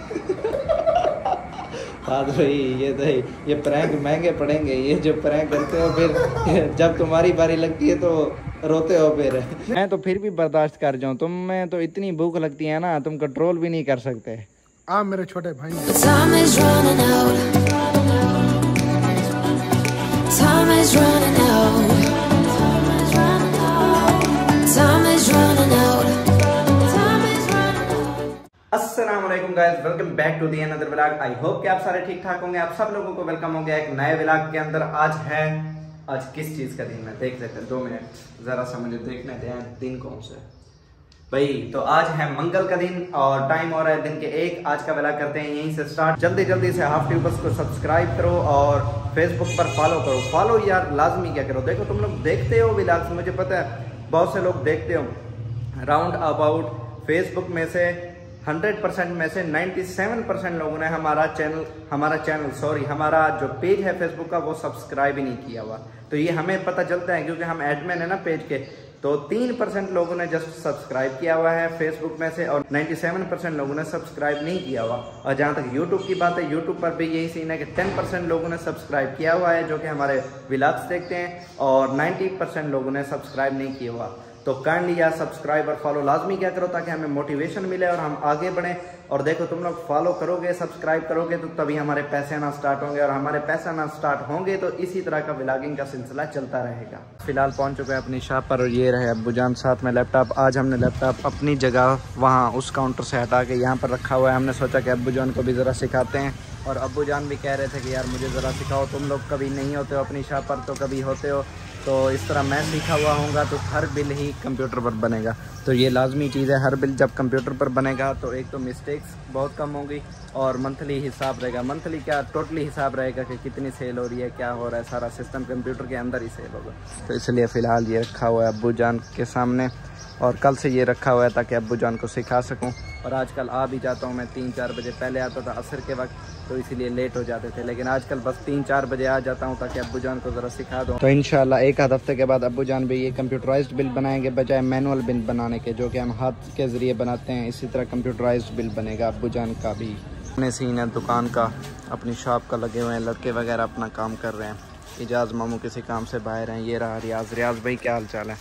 हाँ तो ये प्रैंक महंगे पड़ेंगे। ये जो प्रैंक करते हो फिर जब तुम्हारी बारी लगती है तो रोते हो फिर। मैं तो फिर भी बर्दाश्त कर जाऊँ, तुम्हें तो इतनी भूख लगती है ना, तुम कंट्रोल भी नहीं कर सकते। आप मेरे छोटे भाई हैं। अस्सलाम वालेकुम guys, welcome back to the another vlog. I hope कि आप सारे ठीक ठाक होंगे। आप सब लोगों को वेलकम हो गया एक नए व्लॉग के अंदर। आज किस चीज का दिन है देख लेते हैं। 2 मिनट जरा सा मुझे देखने दें, दिन कौन सा है भाई। तो आज है मंगल का दिन और टाइम हो रहा है दिन के 1। आज का व्लॉग करते हैं यहीं से स्टार्ट। जल्दी जल्दी से हाफ ट्यूबर्स को सब्सक्राइब करो और फेसबुक पर फॉलो करो। फॉलो यार लाजमी क्या करो। देखो तुम लोग देखते हो व्लॉग्स, मुझे पता है बहुत से लोग देखते हो। राउंड अबाउट फेसबुक में से 100% में से 97% लोगों ने हमारा जो पेज है फेसबुक का वो सब्सक्राइब ही नहीं किया हुआ। तो ये हमें पता चलता है क्योंकि हम एडमिन है ना पेज के। तो 3% लोगों ने जस्ट सब्सक्राइब किया हुआ है फेसबुक में से और 97% लोगों ने सब्सक्राइब नहीं किया हुआ। और जहाँ तक यूट्यूब की बात है, यूट्यूब पर भी यही सीन है कि 10% लोगों ने सब्सक्राइब किया हुआ है जो कि हमारे व्लॉग्स देखते हैं और 90% लोगों ने सब्सक्राइब नहीं किया हुआ। तो काइंडली यार सब्सक्राइब और फॉलो लाजमी क्या करो ताकि हमें मोटिवेशन मिले और हम आगे बढ़ें। और देखो तुम लोग फॉलो करोगे, सब्सक्राइब करोगे तो तभी हमारे पैसे आना स्टार्ट होंगे और हमारे पैसे आना स्टार्ट होंगे तो इसी तरह का व्लॉगिंग का सिलसिला चलता रहेगा। फिलहाल पहुंच चुके हैं अपनी शॉप पर और ये रहे अब्बू जान साथ में लैपटॉप। आज हमने लैपटॉप अपनी जगह वहाँ उस काउंटर से हटा के यहाँ पर रखा हुआ है। हमने सोचा कि अब्बू जान को भी ज़रा सिखाते हैं और अब्बू जान भी कह रहे थे कि यार मुझे ज़रा सिखाओ। तुम लोग कभी नहीं होते हो अपनी शॉप पर तो कभी होते हो, तो इस तरह मैं सीखा हुआ होऊंगा तो हर बिल ही कंप्यूटर पर बनेगा। तो ये लाजमी चीज़ है, हर बिल जब कंप्यूटर पर बनेगा तो एक तो मिस्टेक्स बहुत कम होंगी और मंथली हिसाब रहेगा। मंथली क्या टोटली हिसाब रहेगा कि कितनी सेल हो रही है, क्या हो रहा है, सारा सिस्टम कंप्यूटर के अंदर ही सेल होगा। तो इसलिए फ़िलहाल ये रखा हुआ है अब्बू जान के सामने और कल से ये रखा हुआ है ताकि अब्बू जान को सिखा सकूं। और आजकल आ भी जाता हूं मैं 3-4 बजे। पहले आता था असर के वक्त तो इसीलिए लेट हो जाते थे, लेकिन आजकल बस 3-4 बजे आ जाता हूं ताकि अब्बू जान को ज़रा सिखा दूं। तो इंशाल्लाह 1 हफ्ते के बाद अब्बू जान भी ये कंप्यूटराइज्ड बिल बनाएंगे बजाय मैनुअल बिल बनाने के जो कि हम हाथ के ज़रिए बनाते हैं। इसी तरह कंप्यूटराइज्ड बिल बनेगा अब्बू जान का भी। अपने सीन है दुकान का, अपनी शॉप का लगे हुए हैं, लड़के वगैरह अपना काम कर रहे हैं। इजाज़ मामू किसी काम से बाहर हैं। ये रहा रियाज भाई, क्या हाल चाल है?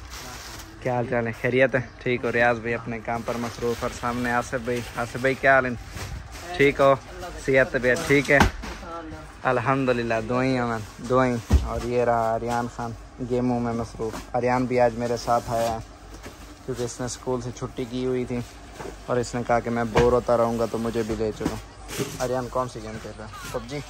क्या हाल चाल है? खैरियत है? ठीक हो? रियाज भाई अपने काम पर मसरूफ़ और सामने आसिफ भाई क्या हाल है? ठीक हो? सेहत तबीयत ठीक है? अल्हम्दुलिल्लाह, दुआई अमन दुआई। और ये रहा आर्यान खान गेमों में मसरूफ़। आर्यान भी आज मेरे साथ आया है क्योंकि इसने स्कूल से छुट्टी की हुई थी और इसने कहा कि मैं बोर होता रहूँगा तो मुझे भी ले चलो। आर्यान कौन सी गेम खेल रहा है? पबजी?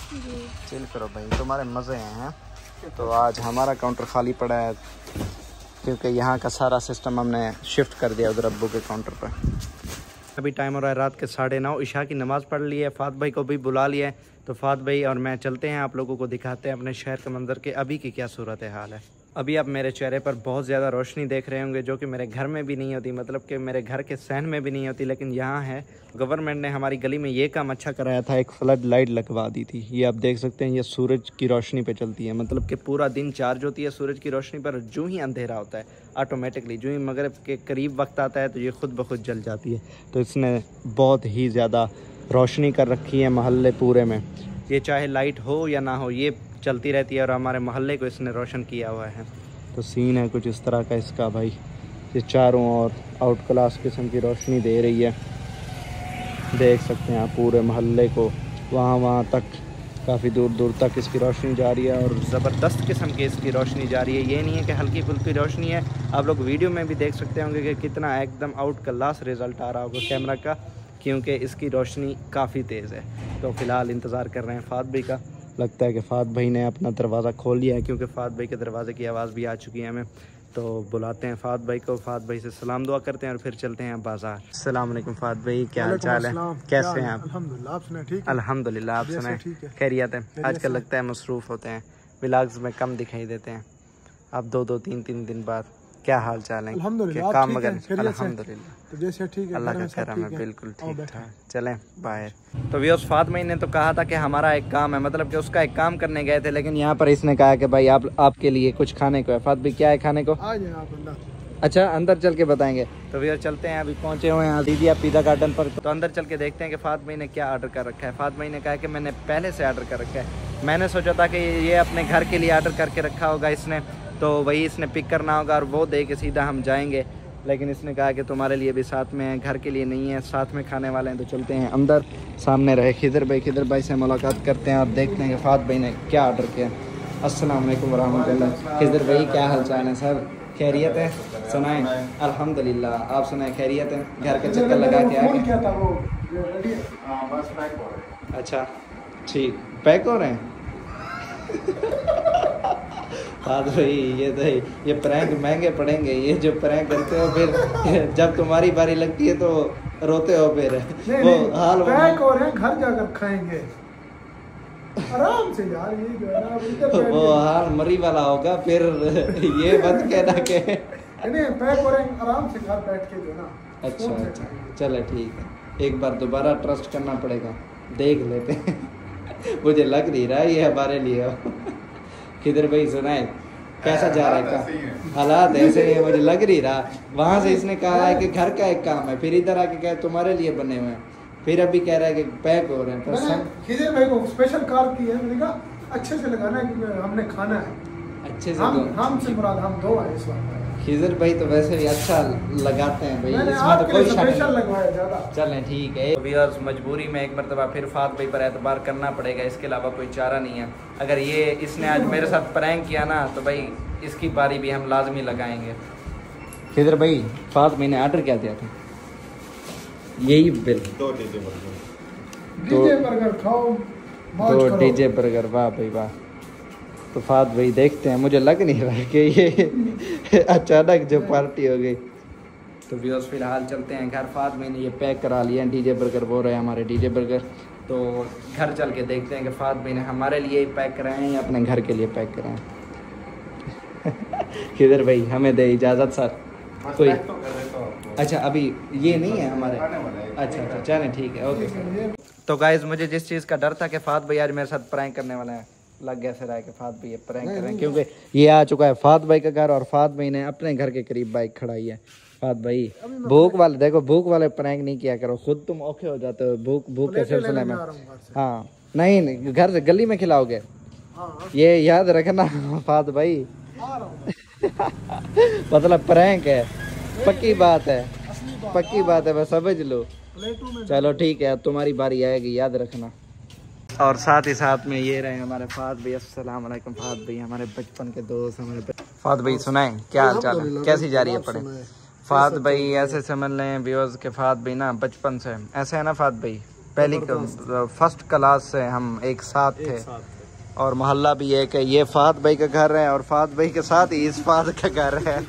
चिल करो भाई, तुम्हारे मज़े हैं। तो आज हमारा काउंटर खाली पड़ा है क्योंकि यहाँ का सारा सिस्टम हमने शिफ्ट कर दिया उधर अब्बू के काउंटर पर। अभी टाइम हो रहा है रात के 9:30। इशा की नमाज़ पढ़ ली है, फात भाई को भी बुला लिया है। तो फात भाई और मैं चलते हैं, आप लोगों को दिखाते हैं अपने शहर के मंजर के अभी की क्या सूरत हाल है। अभी आप मेरे चेहरे पर बहुत ज़्यादा रोशनी देख रहे होंगे जो कि मेरे घर में भी नहीं होती, मतलब कि मेरे घर के सहन में भी नहीं होती, लेकिन यहाँ है। गवर्नमेंट ने हमारी गली में ये काम अच्छा कराया था, एक फ्लड लाइट लगवा दी थी। ये आप देख सकते हैं, ये सूरज की रोशनी पे चलती है, मतलब कि पूरा दिन चार्ज होती है सूरज की रोशनी पर। जो ही अंधेरा होता है ऑटोमेटिकली, जो ही मगरिब के करीब वक्त आता है तो ये खुद ब खुद जल जाती है। तो इसने बहुत ही ज़्यादा रोशनी कर रखी है मोहल्ले पूरे में। ये चाहे लाइट हो या ना हो ये चलती रहती है और हमारे मोहल्ले को इसने रोशन किया हुआ है। तो सीन है कुछ इस तरह का इसका भाई। ये चारों ओर आउट क्लास किस्म की रोशनी दे रही है, देख सकते हैं आप पूरे मोहल्ले को। वहाँ तक काफ़ी दूर दूर तक इसकी रोशनी जा रही है और ज़बरदस्त किस्म की इसकी रोशनी जा रही है। ये नहीं है कि हल्की फुल्की रोशनी है, आप लोग वीडियो में भी देख सकते होंगे कि कितना एकदम आउट क्लास रिज़ल्ट आ रहा होगा कैमरा का, क्योंकि इसकी रोशनी काफ़ी तेज़ है। तो फ़िलहाल इंतज़ार कर रहे हैं फात भाई का। लगता है कि फात भाई ने अपना दरवाज़ा खोल लिया है क्योंकि फात भाई के दरवाज़े की आवाज़ भी आ चुकी है हमें। तो बुलाते हैं फात भाई को, फात भाई से सलाम दुआ करते हैं और फिर चलते हैं बाज़ार। अस्सलाम वालेकुम फात भाई, क्या हाल चाल है? कैसे हैं आप? अल्हम्दुलिल्लाह, आप सुनाए? ठीक है अल्हम्दुलिल्लाह, आप सुनाए? खैरियत है? आजकल लगता है मसरूफ़ होते हैं, व्लॉग्स में कम दिखाई देते हैं आप। 2-2 3-3 दिन बाद क्या हाल चाल है? अल्हम्दुलिल्लाह, काम वगैरह? अल्हम्दुलिल्लाह, तो जैसे ठीक है, अल्लाह का करम है, बिल्कुल ठीक ठाक। चलें बाहर। तो व्यूअर्स, फात भाई ने तो कहा था कि हमारा एक काम है, मतलब कि उसका एक काम करने गए थे, लेकिन यहाँ पर इसने कहा कि भाई आपके लिए कुछ खाने को है। फात भाई क्या है खाने को? अच्छा अंदर चल के बताएंगे। तो भैया चलते हैं, अभी पहुंचे हुए हैं दीदिया पिज़्ज़ा गार्डन पर। तो अंदर चल के देखते हैं कि फात भाई ने क्या ऑर्डर कर रखा है। फात भाई ने कहा कि मैंने पहले से ऑर्डर कर रखा है। मैंने सोचा था कि ये अपने घर के लिए ऑर्डर करके रखा होगा इसने, तो वही इसने पिक करना होगा और वो दे के सीधा हम जाएंगे। लेकिन इसने कहा कि तुम्हारे लिए भी साथ में है, घर के लिए नहीं है, साथ में खाने वाले हैं। तो चलते हैं अंदर, सामने रहे खिदर भाई से मुलाकात करते हैं और देखते हैं कि फात भाई ने क्या ऑर्डर किया। अस्सलाम वालेकुम रहमतुल्लाह। खिदर भाई क्या हाल चाल है सर? खैरियत है? सुनाएं। अल्हम्दुलिल्लाह, आप सुनाएं खैरियत है? घर के चक्कर लगा के आ गए? अच्छा ठीक, पैक हो रहे हैं। हाँ भाई ये प्रैंक महंगे पड़ेंगे। ये जो प्रैंक करते हो फिर जब तुम्हारी बारी लगती है तो रोते हो फिर। वो हाल पैक हो रहे हैं, घर जाकर खाएंगे आराम से यार। ये जो है ना वो हाल मरी वाला होगा फिर। ये बंद कहना के नहीं पैक हो रहे हैं, आराम से घर बैठ के जो ना। अच्छा चलो ठीक है, एक बार दोबारा ट्रस्ट करना पड़ेगा, देख लेते हैं। मुझे लग नहीं रहा ये हमारे लिए। किधर भाई सुनाए कैसा जा रहा है का हालात ऐसे है? मुझे लग नहीं रहा। वहाँ से इसने कहा है कि घर का एक काम है, फिर इधर आके कहा तुम्हारे लिए बने हुए हैं, फिर अभी कह रहा है कि पैक हो रहे हैं। मैंने खिदर भाई को स्पेशल कॉल की है, मैंने कहा अच्छे से लगाना है क्योंकि हमने खाना है अच्छे से। हम से मुराद हम दो हैं इस वक्त। खिजर भाई तो वैसे भी अच्छा लगाते हैं भाई, इसमें तो कोई शक नहीं। चलें ठीक है। व्यूअर्स मजबूरी में एक मरतबा फिर फात भाई पर एतबार करना पड़ेगा, इसके अलावा कोई चारा नहीं है। अगर ये इसने आज मेरे साथ प्रैंक किया ना तो भाई इसकी बारी भी हम लाजमी लगाएंगे। खिजर भाई फात भाई ने ऑर्डर क्या दिया था? यही बिल 2 डीजे बर्गर खाओ, 2 डीजे बर्गर। वाह भाई वाह। तो फात भाई देखते हैं, मुझे लग नहीं रहा कि ये अचानक जो पार्टी हो गई। तो व्यूअर्स फिलहाल चलते हैं घर। फात भाई ने ये पैक करा लिया है, डीजे बर्गर बोल रहे हैं हमारे डीजे बर्गर। तो घर चल के देखते हैं कि फात भाई ने हमारे लिए पैक कराए हैं या अपने घर के लिए पैक कराए हैं। किधर भाई हमें दे इजाज़त सर कोई। अच्छा अभी ये नहीं है हमारे। अच्छा चलें ठीक है ओके। तो गाइज मुझे जिस चीज़ का डर था कि फात भाई आज मेरे साथ प्रैंक करने वाला है, लग गया फिर आया कि फात भाई ये प्रैंक कर रहे हैं, क्योंकि ये आ चुका है फात भाई का घर और फात भाई ने अपने घर के करीब बाइक खड़ाई है। फात भाई भूख वाले देखो, भूख वाले प्रैंक नहीं किया करो, खुद तुम औखे हो जाते हो भूख के सिलसिले में। हाँ नहीं घर से गली में खिलाओगे, ये याद रखना फात भाई। मतलब प्रैंक है, पक्की बात है, पक्की बात है, बस समझ लो। चलो ठीक है, अब तुम्हारी बारी आएगी, याद रखना। और साथ ही साथ में ये रहे हमारे फात भाई। अस्सलाम वालेकुम फात भाई, हमारे बचपन के दोस्त। हमारे फात भाई सुनाएं क्या हाल चाल है, कैसी जा रही है पढ़े? फात भाई ऐसे समझ लें व्यूअर्स के फात भाई ना बचपन से ऐसे है ना फात भाई, पहली फर्स्ट क्लास से हम एक साथ थे और मोहल्ला भी है कि ये फात भाई का घर है और फात भाई के साथ ही इस फात का घर है।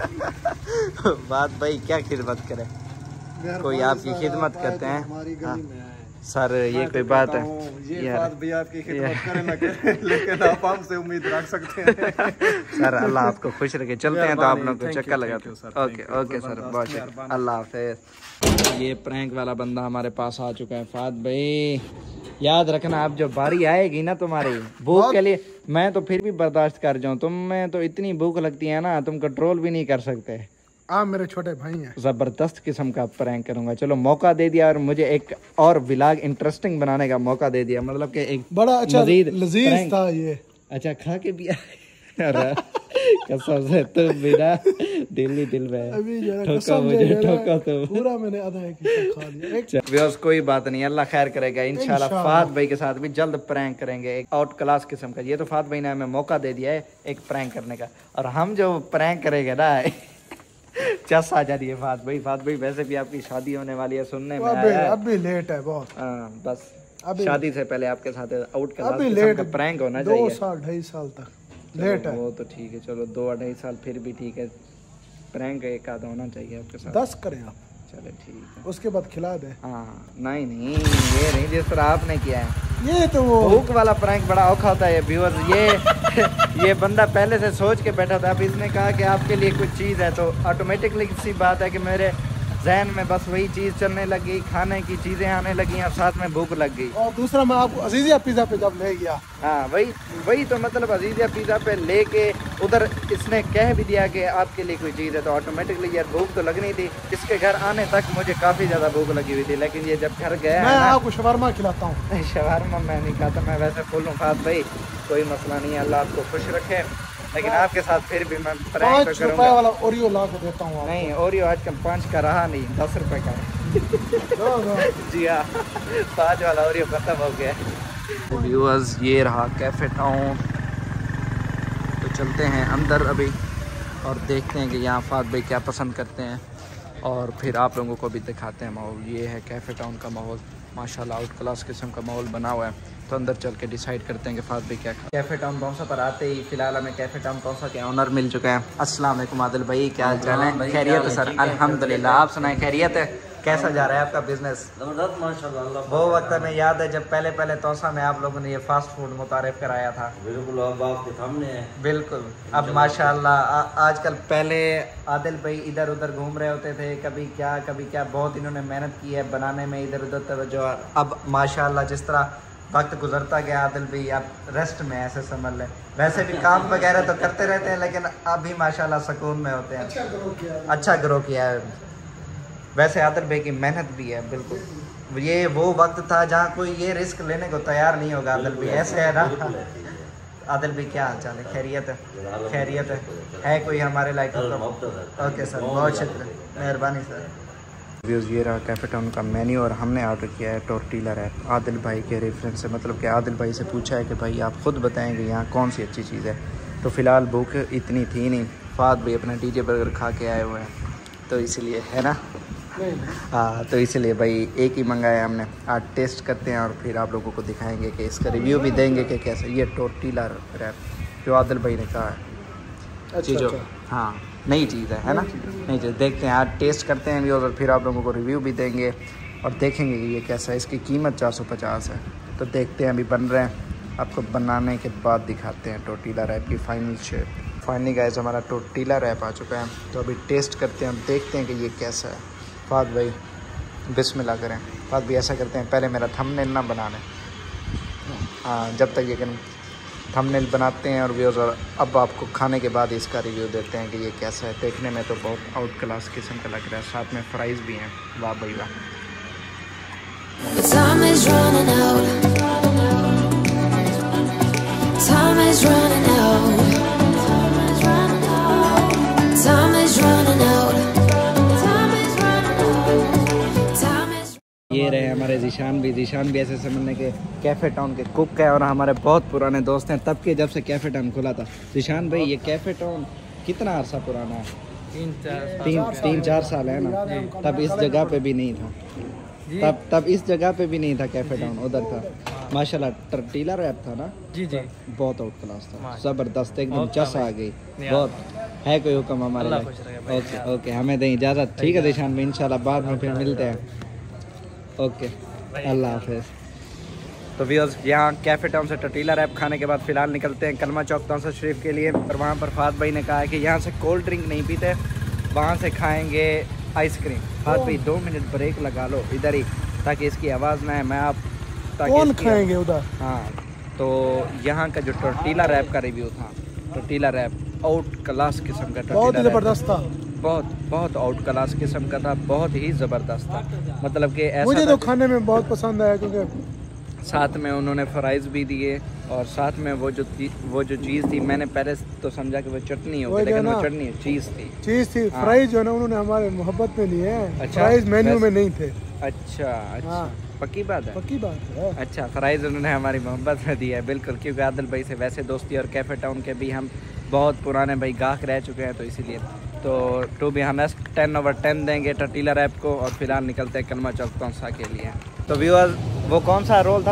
फात भाई क्या खिदमत करे, कोई आपकी खिदमत करते हैं सर, ये कोई बात है? ये बात भी आपकी खिदमत करे ना करे, लेकिन आप हमसे उम्मीद रख सकते हैं। सर अल्लाह आपको खुश रखे। चलते हैं तो आप लोग को चक्कर लगाते हैं। ओके सर, बहुत शुक्रिया, अल्लाह हाफिज़। ये प्रैंक वाला बंदा हमारे पास आ चुका है। फात भाई याद रखना, अब जो बारी आएगी ना तुम्हारी भूख के लिए, मैं तो फिर भी बर्दाश्त कर जाऊँ, तुम्हें तो इतनी भूख लगती है ना तुम कंट्रोल भी नहीं कर सकते। आप मेरे छोटे भाई हैं। जबरदस्त किस्म का प्रैंक करूंगा। चलो मौका दे दिया और मुझे एक और व्लॉग इंटरेस्टिंग बनाने का मौका दे दिया, मतलब कि एक बड़ा अच्छा लजीज था ये। अच्छा खा के भी कसम से तुम बिना दिल ही दिल में ठोका मुझे, ठोका तो पूरा मैंने आधा खा लिया। व्यूअर्स कोई बात नहीं, अल्लाह खैर करेगा इंशाल्लाह। फात भाई के साथ भी जल्द प्रैंक करेंगे, एक आउट क्लास किस्म का। ये तो फात भाई ने हमें मौका दे दिया है एक प्रैंक करने का, और हम जो प्रैंक करेंगे ना चस आ जा रही है फात भाई। फात भाई वैसे भी आपकी शादी होने वाली है, सुनने में आया है। अभी लेट है बहुत। बस शादी से पहले आपके साथ आउट क्लास का प्रैंक होना चाहिए। 2 साल 2.5 साल तक लेट है। वो तो ठीक है, चलो 2-2.5 साल फिर भी ठीक है। प्रैंक एक आधा होना चाहिए आपके साथ। 10 करें आप, चलो ठीक है, उसके बाद खिला दे। हाँ नहीं ये नहीं जिस तरह आपने किया है, ये तो वो भूख वाला प्रैंक बड़ा औखा होता है व्यूअर्स। ये बंदा पहले से सोच के बैठा था, अब इसने कहा कि आपके लिए कुछ चीज़ है तो ऑटोमेटिकली सी बात है कि मेरे जहन में बस वही चीज़ चलने लगी, खाने की चीज़ें आने लगी और साथ में भूख लग गई। और दूसरा मैं आपको अजीजिया पिज़्ज़ा पे जब ले गया, हाँ वही तो मतलब अजीजिया पिज़्ज़ा पे लेके उधर इसने कह भी दिया कि आपके लिए कोई चीज़ है, तो ऑटोमेटिकली यार भूख तो लगनी थी। इसके घर आने तक मुझे काफ़ी ज़्यादा भूख लगी हुई थी, लेकिन ये जब घर गया मैं आपको शवारमा खिलाता हूँ। शवारमा मैं नहीं खाता, मैं वैसे फुल हूँ फात भाई, कोई मसला नहीं है, अल्लाह आपको खुश रखे। लेकिन आपके साथ फिर भी मैं प्रैंक तो करूंगा। वाला ओरियो ला के देता हूँ। नहीं, ओरियो आजकल 5 का रहा नहीं, 10 रुपए का है। जी हाँ, 5 वाला ओरियो खत्म हो गया। व्यूअर्स, ये रहा कैफ़े टाउन। तो चलते हैं अंदर अभी और देखते हैं कि यहाँ फात भाई क्या पसंद करते हैं, और फिर आप लोगों को भी दिखाते हैं माहौल। ये है कैफ़े टाउन का माहौल, माशाल्लाह आउट क्लास किस्म का माहौल बना हुआ है। तो अंदर चल के डिसाइड करते हैं कि फात भाई क्या खा। कैफ़े टाउन पहुँचा पर आते ही फ़िलहाल हमें कैफ़े टाउन पहुँचा के ऑनर मिल चुके हैं। अस्सलाम वालेकुम आदिल भाई, क्या हाल चाल है? खैरियत है सर? अल्हम्दुलिल्लाह, आप सुनाएं, खैरियत है? कैसा जा रहा है आपका बिजनेस? जबरदस्त माशाल्लाह। वो वक्त में याद है जब पहले तोसा में आप लोगों ने ये फास्ट फूड मुतारिफ कराया था। बिल्कुल, अब आपके सामने है। बिल्कुल, अब माशाल्लाह आजकल, पहले आदिल भाई इधर उधर घूम रहे होते थे, कभी क्या, बहुत इन्होंने मेहनत की है बनाने में, इधर उधर तवज्जो। अब माशाल्लाह जिस तरह वक्त गुजरता गया आदिल भाई आप रेस्ट में ऐसे समझ लें। वैसे भी काम वगैरह तो करते रहते हैं, लेकिन अभी माशाल्लाह सुकून में होते हैं। अच्छा ग्रो किया है। वैसे आदिल भाई की मेहनत भी है। बिल्कुल, ये वो वक्त था जहाँ कोई ये रिस्क लेने को तैयार नहीं होगा। आदिल भाई ऐसे है ना? आदिल भाई क्या हाल चाल है? खैरियत है? खैरियत है कोई हमारे लायक? ओके सर, बहुत शुक्रिया, मेहरबानी सर। व्यूज़, ये रहा कैफ़े टाउन का मेन्यू और हमने ऑर्डर किया है टोर्टिला रैप आदिल भाई के रेफरेंस से। मतलब कि आदिल भाई से पूछा है कि भाई आप ख़ुद बताएं कि यहाँ कौन सी अच्छी चीज़ है। तो फ़िलहाल भूख इतनी थी नहीं, फात भाई अपना डीजे बर्गर खा के आए हुए हैं, तो इसलिए है ना। हाँ, तो इसलिए भाई एक ही मंगाया हमने। आज टेस्ट करते हैं और फिर आप लोगों को दिखाएंगे कि इसका रिव्यू भी देंगे कि कैसा। ये टोर्टिला रैप जो आदिल भाई ने कहा है चीज़ों, हाँ नई चीज़ है ना, नई चीज़। देखते हैं, आज टेस्ट करते हैं भी और फिर आप लोगों को रिव्यू भी देंगे और देखेंगे कि ये कैसा है। इसकी कीमत 450 है। तो देखते हैं, अभी बन रहे हैं, आपको बनाने के बाद दिखाते हैं टोर्टिला रैप की फाइनल शेप। फाइनली गाइस, हमारा टोर्टिला रैप आ चुका है, तो अभी टेस्ट करते हैं, देखते हैं कि ये कैसा है। फात भाई बिस्मिल्लाह करें। फात भाई ऐसा करते हैं, पहले मेरा थंबनेल ना बनाने, हाँ जब तक ये थंबनेल बनाते हैं और व्यूज़, और अब आपको खाने के बाद इसका रिव्यू देते हैं कि ये कैसा है। देखने में तो बहुत आउट क्लास किस्म का लग रहा है, साथ में फ्राइज़ भी हैं। वाह भाई वाह। ये रहे हमारे जीशान भी ऐसे समझने के कैफ़े टाउन के कुक है और हमारे बहुत पुराने दोस्त हैं, तब के जब से कैफ़े टाउन खुला था। जीशान भाई, ये कैफ़े टाउन कितना अरसा पुराना है? 3-4 साल है ना? तब इस जगह पे भी नहीं था, तब इस जगह पे भी नहीं था कैफ़े टाउन, उधर था। माशाल्लाह टोर्टिला रैप था ना? जी, बहुत आउट क्लास था, ज़बरदस्त, एकदम चस आ गई। बहुत है कोई हुक्म हमारे लिए? ओके, हमें दें इजाज़त। ठीक है जीशान भाई, इंशाल्लाह बाद में फिर मिलते हैं। ओके, अल्लाह हाफिज़। तो व्यूअर्स, यहाँ कैफ़े टाउन से टोर्टिला रैप खाने के बाद फ़िलहाल निकलते हैं कलमा चौक तौसा शरीफ के लिए। और वहाँ पर फात भाई ने कहा है कि यहाँ से कोल्ड ड्रिंक नहीं पीते, वहाँ से खाएंगे आइसक्रीम। फात भाई 2 मिनट ब्रेक लगा लो इधर ही, ताकि इसकी आवाज़ ना है। मैं आप कौन खाएंगे उधर? हाँ, तो यहाँ का जो टोर्टिला रैप का रिव्यू था, टोर्टिला रैप आउट क्लास किस्म का, बहुत ज़बरदस्त था, बहुत आउट क्लास किस्म का था, बहुत ही ज़बरदस्त था। मतलब कि ऐसा मुझे तो खाने में बहुत पसंद आया, क्योंकि साथ में उन्होंने फ्राइज़ भी दिए और साथ में वो जो चीज़ थी, मैंने पहले तो समझा कि वो चटनी होगी, लेकिन वो चटनी चीज़ थी। फ्राइज़ जो है ना, उन्होंने हमारे मोहब्बत में लिए हैं। अच्छा, फ्राइज़ मेन्यू में नहीं थे। अच्छा, पक्की बात है? पक्की बात है। अच्छा, फ्राइज़ उन्होंने हमारी मोहब्बत में दिया है, बिल्कुल, क्योंकि आदिल भाई से वैसे दोस्ती और कैफ़े टाउन के भी हम बहुत पुराने भाई गाहक रह चुके हैं, तो इसीलिए तो टू बी ऑनेस्ट 10/10 देंगे टोर्टिला रैप को। और फिलहाल निकलते हैं कलमा चौक तौसा के लिए। तो व्यूअर्स, वो कौन सा रोल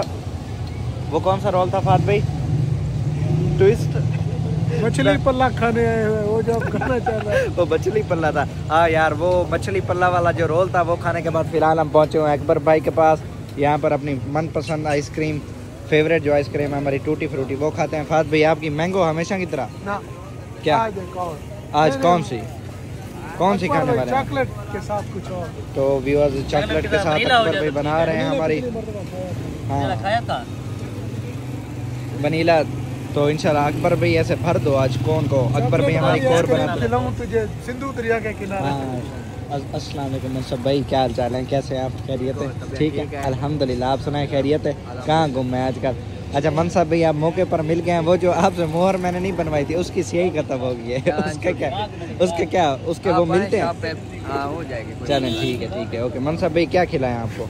था फात भाई? ट्विस्ट मछली पल्ला खाने आए हुए, वो जो आप खाना चाह रहे हैं। वो मछली पल्ला था, हाँ यार, वो मछली पल्ला वाला जो रोल था वो खाने के बाद फिलहाल हम पहुँचे हुए हैं अकबर भाई के पास। यहाँ पर अपनी मनपसंद आइसक्रीम, फेवरेट जो आइसक्रीम है हमारी टूटी फ्रूटी, वो खाते हैं। फात भाई, आपकी मैंगो हमेशा की तरह? ना, क्या आज कौन सी? कौन सी खाने वाले हैं? चॉकलेट के साथ कुछ और। तो व्यूअर्स चॉकलेट के साथ अकबर भाई बना रहे हैं हमारी खाया था वनीला। तो इंशाल्लाह अकबर भाई ऐसे भर दो आज कौन को। अकबर भाई हमारी कोर बनाते हैं। खिलाऊं तुझे सिंधु दरिया के किनारे। अस्सलाम वालेकुम मनसब भाई, क्या हाल चाल है, कैसे हैं आप? खैरियत है? ठीक है अल्हम्दुलिल्लाह। आप सुनाए खैरियत है? कहाँ गुम है आजकल? अच्छा मनसब भाई आप मौके पर मिल गए हैं। वो जो आपसे मोहर मैंने नहीं बनवाई थी उसकी स्याही खत्म हो गई है। उसके वो मिलते हैं? हो जाएगी। चलें ठीक है ओके। मनसब भाई क्या खिलाएं आपको?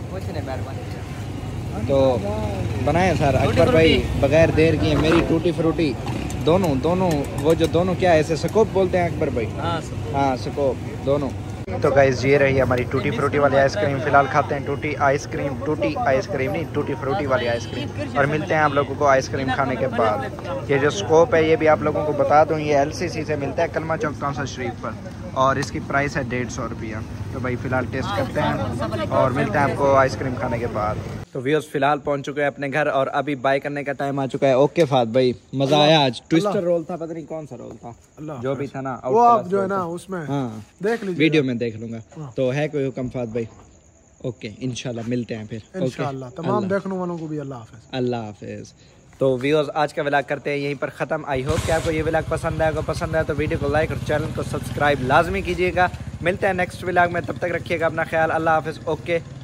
तो बनाए सर अकबर भाई बगैर देर किए मेरी टूटी फ्रूटी दोनों वो जो दोनों क्या है ऐसे स्कोप बोलते हैं अकबर भाई? हाँ स्कोप दोनों। तो गाइस ये रही हमारी टूटी फ्रूटी वाली आइसक्रीम। फिलहाल खाते हैं टूटी आइसक्रीम नहीं टूटी फ्रूटी वाली आइसक्रीम। और मिलते हैं आप लोगों को आइसक्रीम खाने के बाद। ये जो स्कोप है ये भी आप लोगों को बता दूं, ये LCC से मिलता है कलमा चौक कौंसल शरीफ पर, और इसकी प्राइस है 150 रुपया। तो भाई फ़िलहाल टेस्ट करते हैं और मिलते हैं आपको आइसक्रीम खाने के बाद। तो व्यूअर्स फिलहाल पहुंच चुके हैं अपने घर और अभी बाय करने का टाइम आ चुका है। ओके फाद भाई मजा आया आज। ट्विस्टर रोल था, पता नहीं कौन सा रोल था जो भी था ना, वो आप जो है ना उसमें हाँ देख लीजिए, वीडियो में देख लूंगा। तो है कोई हुक्म फाद भाई? ओके इंशाल्लाह मिलते हैं फिर। इंशाल्लाह तमाम देखने वालों को भी अल्लाह हाफिज। अल्लाह हाफिज। तो व्यूअर्स आज का व्लॉग करते हैं यहीं पर ख़त्म। आई होप कि आपको ये व्लॉग पसंद आया तो वीडियो को लाइक और चैनल को सब्सक्राइब लाजमी कीजिएगा। मिलते हैं नेक्स्ट व्लॉग में, तब तक रखिएगा अपना ख्याल। अल्लाह हाफिज। ओके।